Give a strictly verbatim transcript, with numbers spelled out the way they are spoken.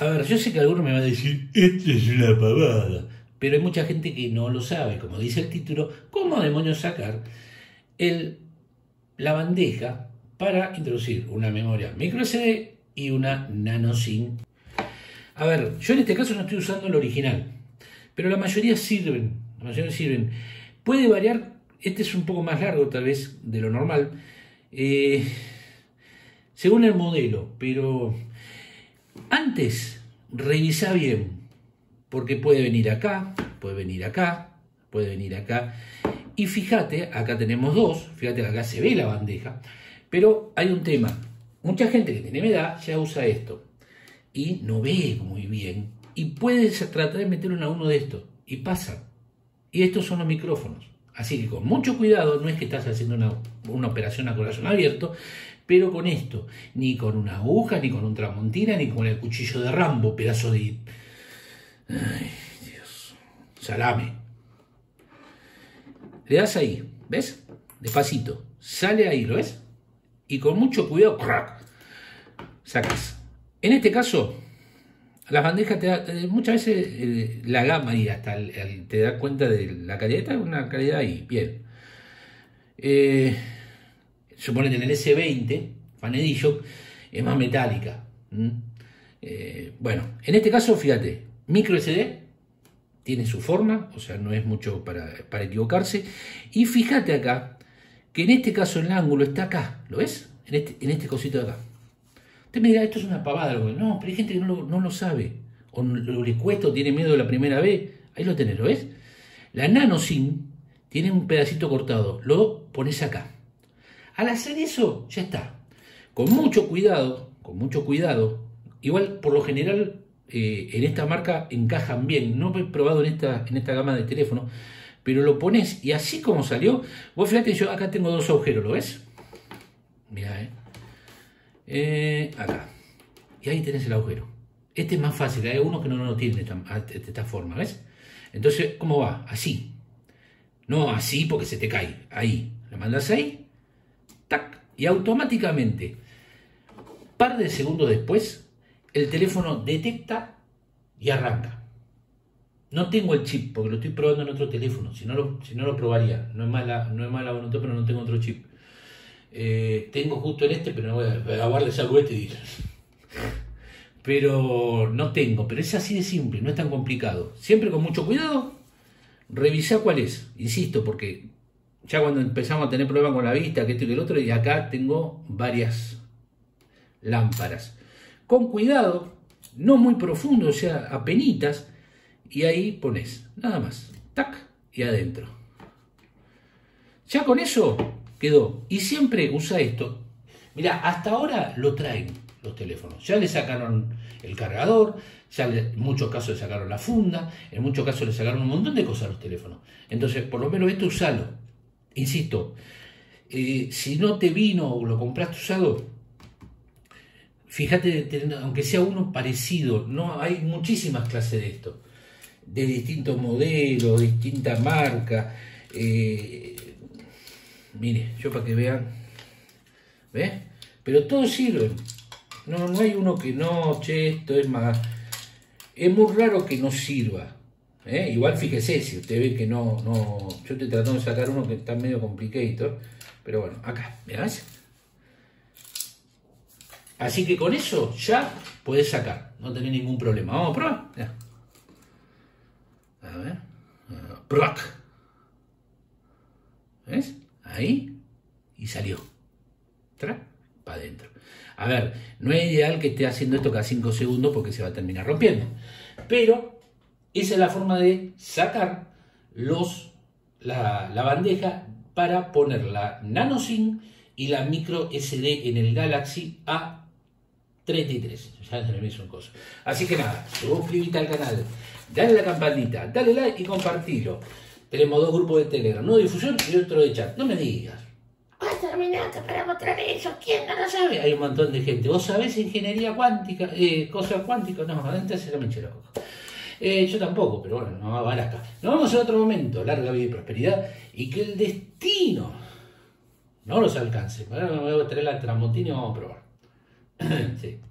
A ver, yo sé que alguno me va a decir, esto es una pavada, pero hay mucha gente que no lo sabe, como dice el título, ¿cómo demonios sacar el, la bandeja para introducir una memoria micro S D y una nano SIM? A ver, yo en este caso no estoy usando el original, pero la mayoría sirven, la mayoría sirven. Puede variar, este es un poco más largo tal vez de lo normal, eh, según el modelo, pero antes revisa bien, porque puede venir acá, puede venir acá, puede venir acá, y fíjate, acá tenemos dos, fíjate que acá se ve la bandeja, pero hay un tema, mucha gente que tiene mi edad ya usa esto, y no ve muy bien, y puedes tratar de meterlo en uno de estos, y pasa. Y estos son los micrófonos. Así que con mucho cuidado, no es que estás haciendo una, una operación a corazón abierto, pero con esto, ni con una aguja, ni con un tramontina, ni con el cuchillo de Rambo, pedazo de... Ay, Dios. Salame. Le das ahí, ¿ves? Despacito. Sale ahí, ¿lo ves? Y con mucho cuidado, ¡crack!, sacas. En este caso, las bandejas te da, muchas veces eh, la gama y hasta el, el, te das cuenta de la calidad, está una calidad ahí, bien. Eh, suponete en el ese veinte, Fanedillo, es más metálica. ¿Mm? Eh, bueno, en este caso, fíjate, micro S D, tiene su forma, o sea, no es mucho para, para equivocarse. Y fíjate acá, que en este caso el ángulo está acá, ¿lo ves? En este, en este cosito de acá. Usted me dirá, esto es una pavada. No, pero hay gente que no lo, no lo sabe. O no, le cuesta o tiene miedo de la primera vez. Ahí lo tenés, ¿lo ves? La nano SIM tiene un pedacito cortado. Lo pones acá. Al hacer eso, ya está. Con mucho cuidado, con mucho cuidado. Igual, por lo general, eh, en esta marca encajan bien. No he probado en esta, en esta gama de teléfono. Pero lo pones y así como salió. Vos fíjate, yo acá tengo dos agujeros, ¿lo ves? Mirá, eh. Eh, acá, y ahí tenés el agujero. Este es más fácil, hay algunos que no lo tienen de esta, de esta forma, ¿ves? Entonces, ¿cómo va? Así, no así porque se te cae, ahí, lo mandas ahí, tac, y automáticamente, par de segundos después, el teléfono detecta y arranca. No tengo el chip porque lo estoy probando en otro teléfono, si no lo, si no lo probaría, no es mala, no es mala voluntad, pero no tengo otro chip. Eh, tengo justo en este, pero no voy a, voy a guardar esa este y... pero no tengo, pero es así de simple, no es tan complicado. Siempre con mucho cuidado, revisá cuál es, insisto, porque ya cuando empezamos a tener problemas con la vista, que esto y que el otro, y acá tengo varias lámparas. Con cuidado, no muy profundo, o sea, apenitas, y ahí pones, nada más, tac, y adentro. Ya con eso quedó. Y siempre usa esto. Mirá, hasta ahora lo traen los teléfonos. Ya le sacaron el cargador, ya le, en muchos casos le sacaron la funda, en muchos casos le sacaron un montón de cosas a los teléfonos. Entonces, por lo menos esto usalo. Insisto, eh, si no te vino o lo compraste usado, fíjate, aunque sea uno parecido, no hay muchísimas clases de esto, de distintos modelos, distintas marcas. Eh, Mire, yo para que vean, ¿ves? Pero todos sirven. No, no hay uno que no, che, esto es más... Es muy raro que no sirva. ¿Eh? Igual fíjese, si usted ve que no, no... Yo estoy tratando de sacar uno que está medio complicado, pero bueno, acá, ¿mirá? ¿Ves? Así que con eso ya podés sacar, no tenés ningún problema. Vamos a probar. Ya. A ver. ¡Proc! ¿Ves? Ahí, y salió. Tra, para adentro. A ver, no es ideal que esté haciendo esto cada cinco segundos porque se va a terminar rompiendo. Pero esa es la forma de sacar los, la, la bandeja para poner la nano SIM y la micro S D en el Galaxy A treinta y tres. Ya se me hizo un coso. Así que nada, suscríbete al canal, dale a la campanita, dale like y compartilo. Tenemos dos grupos de Telegram, uno de difusión y otro de chat. No me digas. ¿Cuántos minutos para mostrar eso? ¿Quién no lo sabe? Hay un montón de gente. ¿Vos sabés ingeniería cuántica? Eh, ¿Cosas cuánticas? No, adentro se la me eché la coja. Eh, yo tampoco, pero bueno, no va a acá. Nos vemos en otro momento. Larga vida y prosperidad. Y que el destino no los alcance. Ahora me voy a traer la tramontina y vamos a probar. Sí.